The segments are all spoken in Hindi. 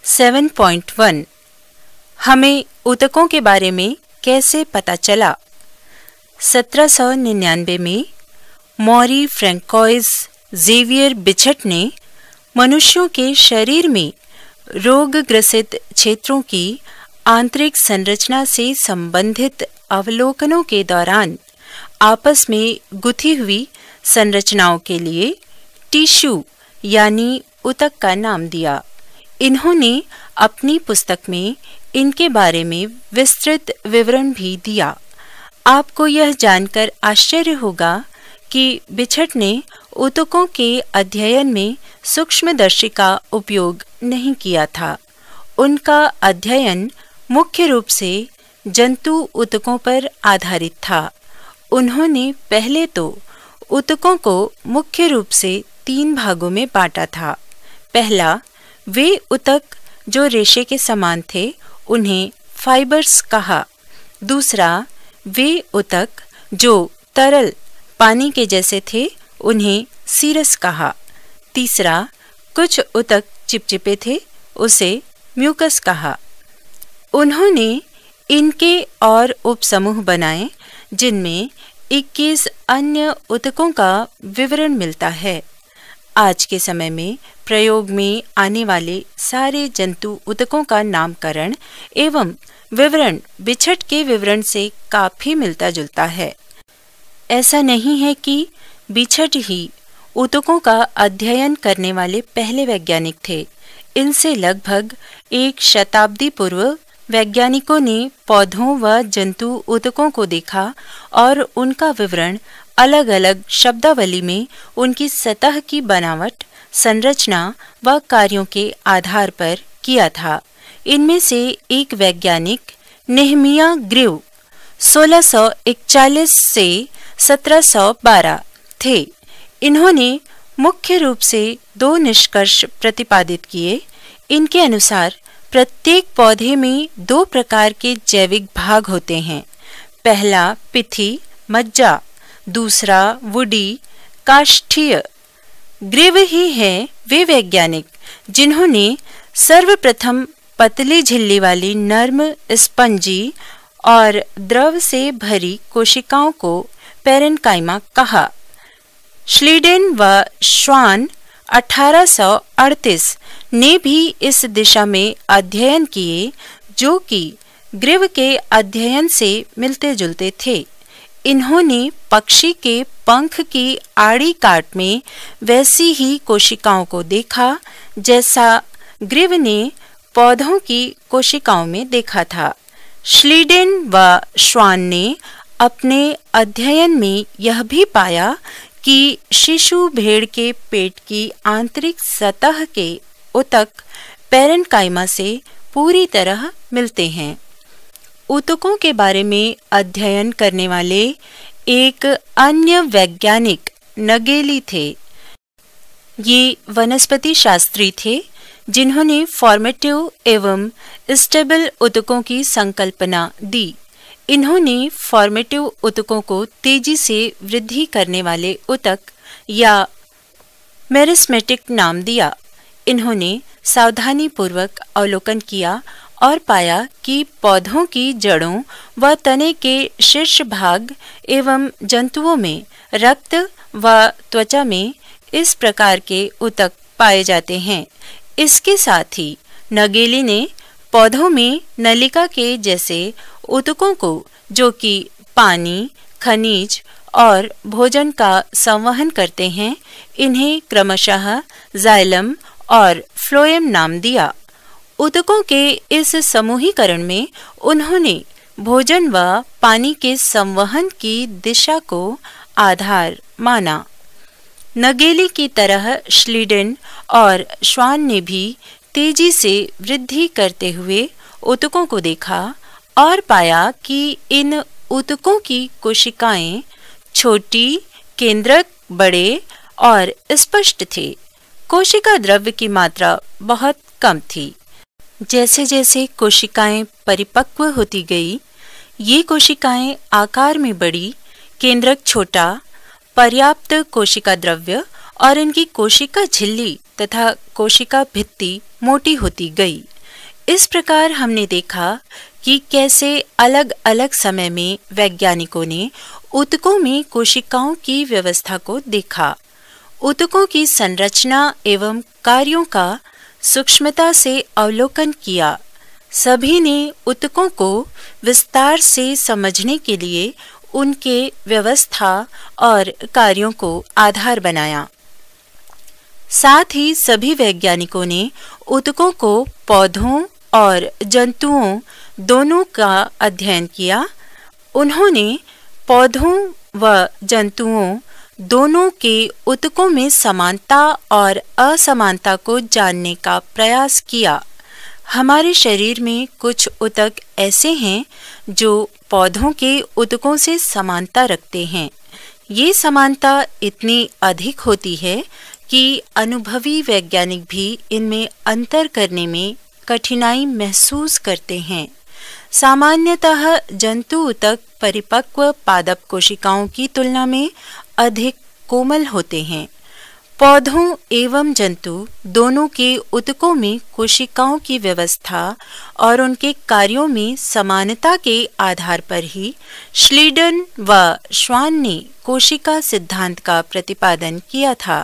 7.1 हमें ऊतकों के बारे में कैसे पता चला। 1799 में मॉरी फ्रैंकोइस ज़ेवियर बिछट ने मनुष्यों के शरीर में रोग ग्रसित क्षेत्रों की आंतरिक संरचना से संबंधित अवलोकनों के दौरान आपस में गुथी हुई संरचनाओं के लिए टिश्यू यानी ऊतक का नाम दिया। इन्होंने अपनी पुस्तक में इनके बारे में विस्तृत विवरण भी दिया। आपको यह जानकर आश्चर्य होगा कि बिछट ने ऊतकों के अध्ययन में सूक्ष्मदर्शी का उपयोग नहीं किया था। उनका अध्ययन मुख्य रूप से जंतु ऊतकों पर आधारित था। उन्होंने पहले तो ऊतकों को मुख्य रूप से 3 भागों में बांटा था। पहला, वे ऊतक जो रेशे के समान थे उन्हें फाइबर्स कहा। दूसरा, वे ऊतक जो तरल पानी के जैसे थे उन्हें सीरस कहा। तीसरा, कुछ ऊतक चिपचिपे थे, उसे म्यूकस कहा। उन्होंने इनके और उपसमूह बनाए जिनमें 21 अन्य ऊतकों का विवरण मिलता है। आज के समय में प्रयोग में आने वाले सारे जंतु ऊतकों का नामकरण एवं विवरण बिछट के विवरण से काफी मिलता जुलता है। ऐसा नहीं है कि बिछट ही ऊतकों का अध्ययन करने वाले पहले वैज्ञानिक थे। इनसे लगभग 1 शताब्दी पूर्व वैज्ञानिकों ने पौधों व जंतु ऊतकों को देखा और उनका विवरण अलग अलग शब्दावली में उनकी सतह की बनावट, संरचना व कार्यों के आधार पर किया था। इनमें से एक वैज्ञानिक नेहमिया ग्रीव 1641 से 1712 थे। इन्होंने मुख्य रूप से 2 निष्कर्ष प्रतिपादित किए। इनके अनुसार प्रत्येक पौधे में 2 प्रकार के जैविक भाग होते हैं। पहला पिथी मज्जा, दूसरा वुडी काष्ठीय। ग्रीव ही हैं वे वैज्ञानिक जिन्होंने सर्वप्रथम पतली झिल्ली वाली नर्म स्पंजी और द्रव से भरी कोशिकाओं को पेरेन्काइमा कहा। श्लीडेन व श्वान 1838 ने भी इस दिशा में अध्ययन किए जो कि ग्रीव के अध्ययन से मिलते जुलते थे। इन्होंने पक्षी के पंख की आड़ी काट में वैसी ही कोशिकाओं को देखा जैसा ग्रीव ने पौधों की कोशिकाओं में देखा था। श्लीडेन व श्वान ने अपने अध्ययन में यह भी पाया कि शिशु भेड़ के पेट की आंतरिक सतह के ऊतक पेरेन्काइमा से पूरी तरह मिलते हैं। ऊतकों के बारे में अध्ययन करने वाले एक अन्य वैज्ञानिक नगेली थे। ये वनस्पति शास्त्री थे जिन्होंने फॉर्मेटिव एवं स्टेबल ऊतकों की संकल्पना दी। इन्होंने फॉर्मेटिव ऊतकों को तेजी से वृद्धि करने वाले ऊतक या मेरिस्मेटिक नाम दिया। इन्होंने सावधानी पूर्वक अवलोकन किया और पाया कि पौधों की जड़ों व तने के शीर्ष भाग एवं जंतुओं में रक्त व त्वचा में इस प्रकार के ऊतक पाए जाते हैं। इसके साथ ही नगेली ने पौधों में नलिका के जैसे ऊतकों को जो कि पानी, खनिज और भोजन का संवहन करते हैं, इन्हें क्रमशः जाइलम और फ्लोएम नाम दिया। ऊतकों के इस समूहीकरण में उन्होंने भोजन व पानी के संवहन की दिशा को आधार माना। नगेली की तरह श्लीडेन और श्वान ने भी तेजी से वृद्धि करते हुए ऊतकों को देखा और पाया कि इन ऊतकों की कोशिकाएं छोटी, केंद्रक बड़े और स्पष्ट थे। कोशिका द्रव्य की मात्रा बहुत कम थी। जैसे जैसे कोशिकाएं परिपक्व होती गई, ये कोशिकाएं आकार में बड़ी, केंद्रक छोटा, पर्याप्त कोशिका द्रव्य और इनकी कोशिका झिल्ली तथा कोशिका भित्ति मोटी होती गई। इस प्रकार हमने देखा कि कैसे अलग अलग समय में वैज्ञानिकों ने ऊतकों में कोशिकाओं की व्यवस्था को देखा, ऊतकों की संरचना एवं कार्यों का सूक्ष्मता से अवलोकन किया। सभी ने ऊतकों को विस्तार से समझने के लिए उनके व्यवस्था और कार्यों को आधार बनाया। साथ ही सभी वैज्ञानिकों ने ऊतकों को पौधों और जंतुओं दोनों का अध्ययन किया। उन्होंने पौधों व जंतुओं दोनों के ऊतकों में समानता और असमानता को जानने का प्रयास किया। हमारे शरीर में कुछ ऊतक ऐसे हैं जो पौधों के ऊतकों से समानता रखते हैं। ये समानता इतनी अधिक होती है कि अनुभवी वैज्ञानिक भी इनमें अंतर करने में कठिनाई महसूस करते हैं। सामान्यतः जंतु ऊतक परिपक्व पादप कोशिकाओं की तुलना में अधिक कोमल होते हैं। पौधों एवं जंतु दोनों के ऊतकों में कोशिकाओं की व्यवस्था और उनके कार्यों में समानता के आधार पर ही श्लीडन व श्वान ने कोशिका सिद्धांत का प्रतिपादन किया था।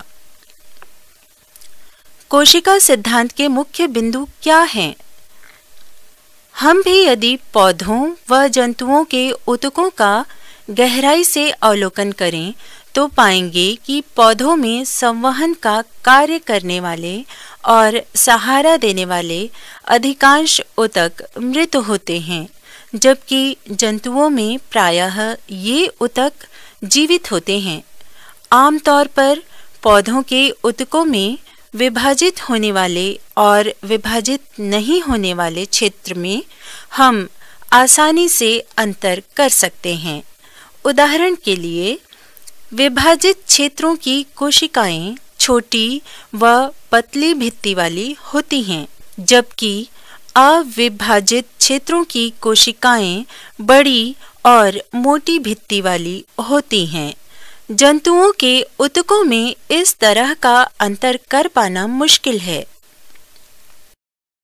कोशिका सिद्धांत के मुख्य बिंदु क्या हैं? हम भी यदि पौधों व जंतुओं के ऊतकों का गहराई से अवलोकन करें तो पाएंगे कि पौधों में संवहन का कार्य करने वाले और सहारा देने वाले अधिकांश ऊतक मृत होते हैं, जबकि जंतुओं में प्रायः ये ऊतक जीवित होते हैं। आमतौर पर पौधों के ऊतकों में विभाजित होने वाले और विभाजित नहीं होने वाले क्षेत्र में हम आसानी से अंतर कर सकते हैं। उदाहरण के लिए, विभाजित क्षेत्रों की कोशिकाएं छोटी व पतली भित्ति वाली होती हैं, जबकि अविभाजित क्षेत्रों की कोशिकाएं बड़ी और मोटी भित्ति वाली होती हैं। जंतुओं के ऊतकों में इस तरह का अंतर कर पाना मुश्किल है।